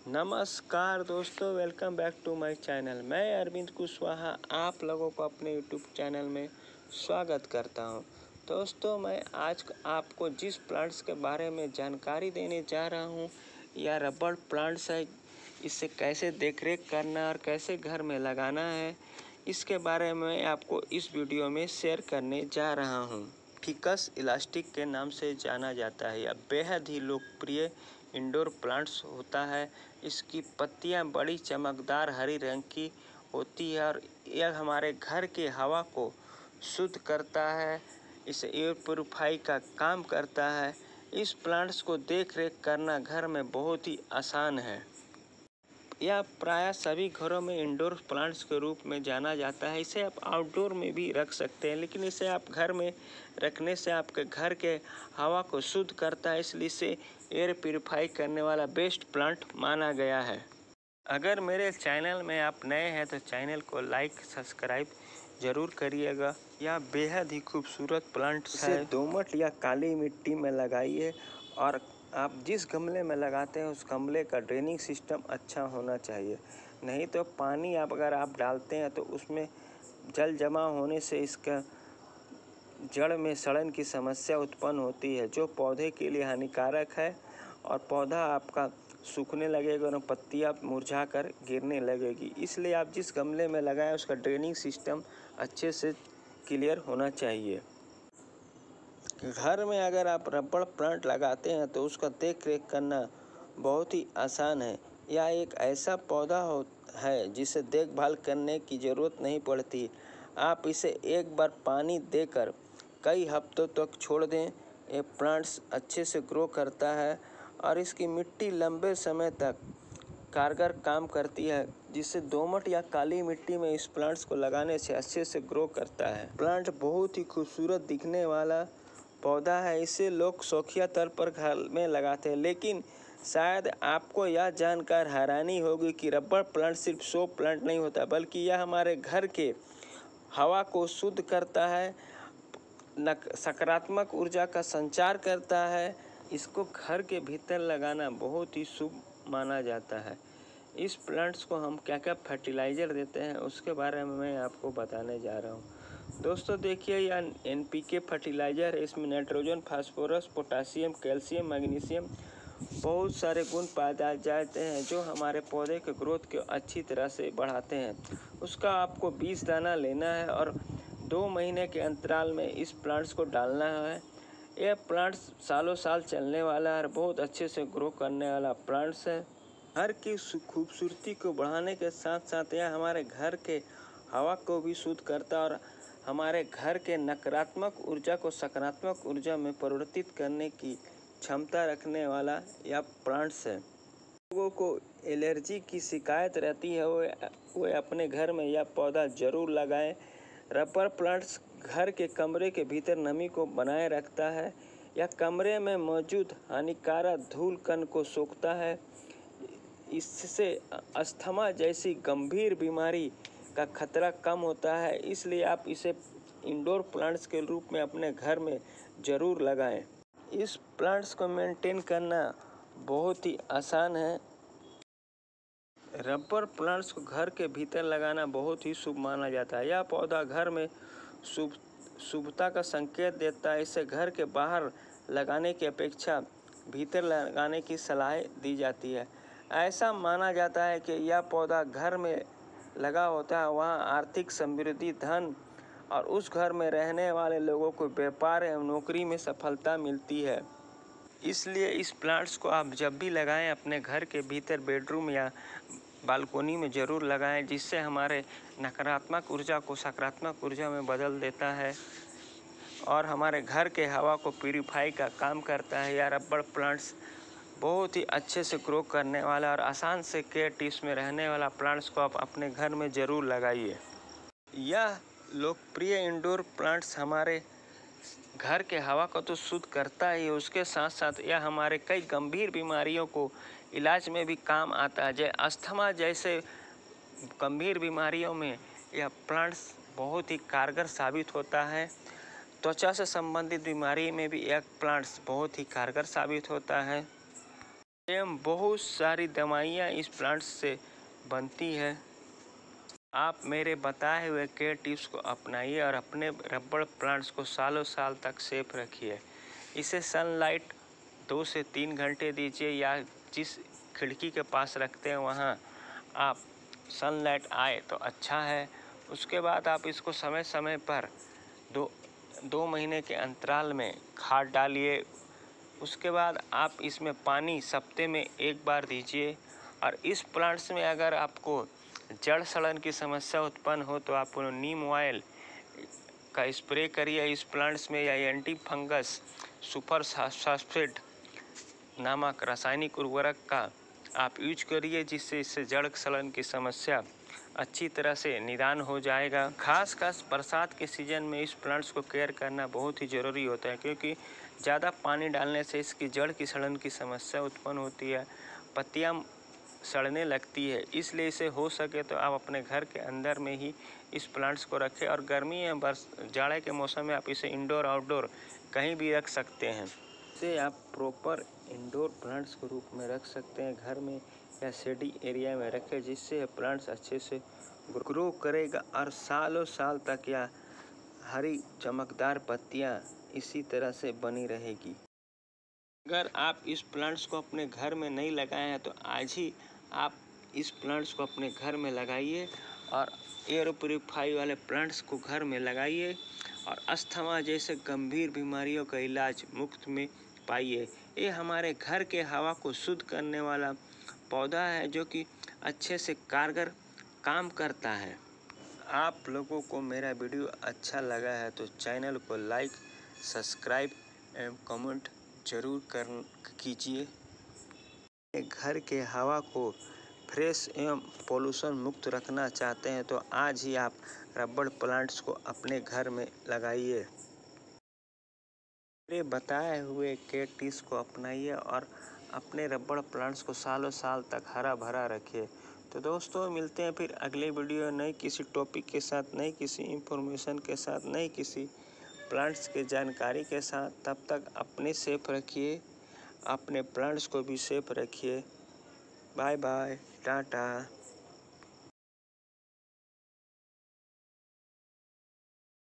नमस्कार दोस्तों, welcome back to my channel. मैं अरविंद कुशवाहा आप लोगों को अपने यूट्यूब चैनल में स्वागत करता हूं। दोस्तों, मैं आज आपको जिस प्लांट्स के बारे में जानकारी देने जा रहा हूं, यह रबड़ प्लांट्स है। इसे कैसे देखरेख करना और कैसे घर में लगाना है, इसके बारे में आपको इस वीडियो में शेयर करने जा रहा हूं। फिकस इलास्टिक के नाम से जाना जाता है। यह बेहद ही लोकप्रिय इंडोर प्लांट्स होता है। इसकी पत्तियां बड़ी चमकदार हरी रंग की होती है और यह हमारे घर की हवा को शुद्ध करता है। इसे एयर प्यूरिफाई का काम करता है। इस प्लांट्स को देख रेख करना घर में बहुत ही आसान है। यह प्रायः सभी घरों में इंडोर प्लांट्स के रूप में जाना जाता है। इसे आप आउटडोर में भी रख सकते हैं, लेकिन इसे आप घर में रखने से आपके घर के हवा को शुद्ध करता है, इसलिए इसे एयर प्यूरिफाई करने वाला बेस्ट प्लांट माना गया है। अगर मेरे चैनल में आप नए हैं तो चैनल को लाइक सब्सक्राइब ज़रूर करिएगा। यह बेहद ही खूबसूरत प्लांट्स है। इसे दोमट या काली मिट्टी में लगाइए और आप जिस गमले में लगाते हैं उस गमले का ड्रेनिंग सिस्टम अच्छा होना चाहिए। नहीं तो पानी अगर आप डालते हैं तो उसमें जल जमा होने से इसका जड़ में सड़न की समस्या उत्पन्न होती है, जो पौधे के लिए हानिकारक है और पौधा आपका सूखने लगेगा और पत्तियां मुरझा कर गिरने लगेगी। इसलिए आप जिस गमले में लगाएं उसका ड्रेनिंग सिस्टम अच्छे से क्लियर होना चाहिए। घर में अगर आप रबड़ प्लांट लगाते हैं तो उसका देख रेख करना बहुत ही आसान है। यह एक ऐसा पौधा है जिसे देखभाल करने की ज़रूरत नहीं पड़ती। आप इसे एक बार पानी देकर कई हफ्तों तक छोड़ दें। ये प्लांट्स अच्छे से ग्रो करता है और इसकी मिट्टी लंबे समय तक कारगर काम करती है, जिससे दोमट या काली मिट्टी में इस प्लांट्स को लगाने से अच्छे से ग्रो करता है। प्लांट बहुत ही खूबसूरत दिखने वाला पौधा है। इसे लोग शौकिया तौर पर घर में लगाते हैं, लेकिन शायद आपको यह जानकर हैरानी होगी कि रबड़ प्लांट सिर्फ शो प्लांट नहीं होता, बल्कि यह हमारे घर के हवा को शुद्ध करता है, सकारात्मक ऊर्जा का संचार करता है। इसको घर के भीतर लगाना बहुत ही शुभ माना जाता है। इस प्लांट्स को हम क्या क्या फर्टिलाइज़र देते हैं उसके बारे में मैं आपको बताने जा रहा हूँ। दोस्तों देखिए, यह NPK फर्टिलाइज़र है। इसमें nitrogen, phosphorus, potassium, calcium, magnesium बहुत सारे गुण पाए जाते हैं जो हमारे पौधे के ग्रोथ को अच्छी तरह से बढ़ाते हैं। उसका आपको 20 दाना लेना है और 2 महीने के अंतराल में इस प्लांट्स को डालना है। यह प्लांट्स सालों साल चलने वाला है और बहुत अच्छे से ग्रो करने वाला प्लांट्स है। घर की खूबसूरती को बढ़ाने के साथ साथ यह हमारे घर के हवा को भी शुद्ध करता है और हमारे घर के नकारात्मक ऊर्जा को सकारात्मक ऊर्जा में परिवर्तित करने की क्षमता रखने वाला यह प्लांट्स है। लोगों को एलर्जी की शिकायत रहती है, वो अपने घर में यह पौधा जरूर लगाएं। रबर प्लांट्स घर के कमरे के भीतर नमी को बनाए रखता है। यह कमरे में मौजूद हानिकारक धूल कण को सोखता है। इससे अस्थमा जैसी गंभीर बीमारी का खतरा कम होता है। इसलिए आप इसे इंडोर प्लांट्स के रूप में अपने घर में ज़रूर लगाएं। इस प्लांट्स को मेंटेन करना बहुत ही आसान है। रबर प्लांट्स को घर के भीतर लगाना बहुत ही शुभ माना जाता है। यह पौधा घर में शुभता का संकेत देता है। इसे घर के बाहर लगाने की अपेक्षा भीतर लगाने की सलाह दी जाती है। ऐसा माना जाता है कि यह पौधा घर में लगा होता है वहाँ आर्थिक समृद्धि, धन और उस घर में रहने वाले लोगों को व्यापार एवं नौकरी में सफलता मिलती है। इसलिए इस प्लांट्स को आप जब भी लगाएं अपने घर के भीतर बेडरूम या बालकोनी में ज़रूर लगाएं, जिससे हमारे नकारात्मक ऊर्जा को सकारात्मक ऊर्जा में बदल देता है और हमारे घर के हवा को प्यूरिफाई का काम करता है। यह रबड़ प्लांट्स बहुत ही अच्छे से ग्रो करने वाला और आसान से केयर टिप्स में रहने वाला प्लांट्स को आप अपने घर में ज़रूर लगाइए। यह लोकप्रिय इंडोर प्लांट्स हमारे घर के हवा को तो शुद्ध करता ही है, उसके साथ साथ यह हमारे कई गंभीर बीमारियों को इलाज में भी काम आता है। जैसे अस्थमा जैसे गंभीर बीमारियों में यह प्लांट्स बहुत ही कारगर साबित होता है। त्वचा से संबंधित बीमारी में भी यह प्लांट्स बहुत ही कारगर साबित होता है। एवं बहुत सारी दवाइयाँ इस प्लांट्स से बनती है। आप मेरे बताए हुए केयर टिप्स को अपनाइए और अपने रबड़ प्लांट्स को सालों साल तक सेफ रखिए। इसे सनलाइट 2 से 3 घंटे दीजिए, या जिस खिड़की के पास रखते हैं वहाँ आप सनलाइट आए तो अच्छा है। उसके बाद आप इसको समय समय पर 2 महीने के अंतराल में खाद डालिए। उसके बाद आप इसमें पानी हफ्ते में 1 बार दीजिए। और इस प्लांट्स में अगर आपको जड़ सड़न की समस्या उत्पन्न हो तो आप नीम ऑयल का स्प्रे करिए इस प्लांट्स में, या एंटी फंगस सुपर फास्फेट नामक रासायनिक उर्वरक का आप यूज करिए, जिससे इससे जड़ सड़न की समस्या अच्छी तरह से निदान हो जाएगा। खासकर बरसात के सीजन में इस प्लांट्स को केयर करना बहुत ही ज़रूरी होता है, क्योंकि ज़्यादा पानी डालने से इसकी जड़ की सड़न की समस्या उत्पन्न होती है, पत्तियां सड़ने लगती है। इसलिए इसे हो सके तो आप अपने घर के अंदर में ही इस प्लांट्स को रखें, और गर्मी या जाड़े के मौसम में आप इसे इंडोर आउटडोर कहीं भी रख सकते हैं। इसे आप प्रॉपर इंडोर प्लांट्स के रूप में रख सकते हैं, घर में या शेडी एरिया में रखें, जिससे प्लांट्स अच्छे से ग्रो करेगा और सालों साल तक या हरी चमकदार पत्तियां इसी तरह से बनी रहेगी। अगर आप इस प्लांट्स को अपने घर में नहीं लगाए हैं तो आज ही आप इस प्लांट्स को अपने घर में लगाइए, और एयर प्यूरीफाई वाले प्लांट्स को घर में लगाइए, और अस्थमा जैसे गंभीर बीमारियों का इलाज मुफ्त में पाइए। ये हमारे घर के हवा को शुद्ध करने वाला पौधा है, जो कि अच्छे से कारगर काम करता है। आप लोगों को मेरा वीडियो अच्छा लगा है तो चैनल को लाइक, सब्सक्राइब एवं कमेंट जरूर कीजिए। घर के हवा को फ्रेश एवं पोल्यूशन मुक्त रखना चाहते हैं तो आज ही आप रबड़ प्लांट्स को अपने घर में लगाइए। मेरे बताए हुए केयर टिप्स को अपनाइए और अपने रबड़ प्लांट्स को सालों साल तक हरा भरा रखिए। तो दोस्तों, मिलते हैं फिर अगले वीडियो नई किसी टॉपिक के साथ, नई किसी इंफॉर्मेशन के साथ, नई किसी प्लांट्स के जानकारी के साथ। तब तक अपने सेफ रखिए, अपने प्लांट्स को भी सेफ रखिए। Bye bye, Tata.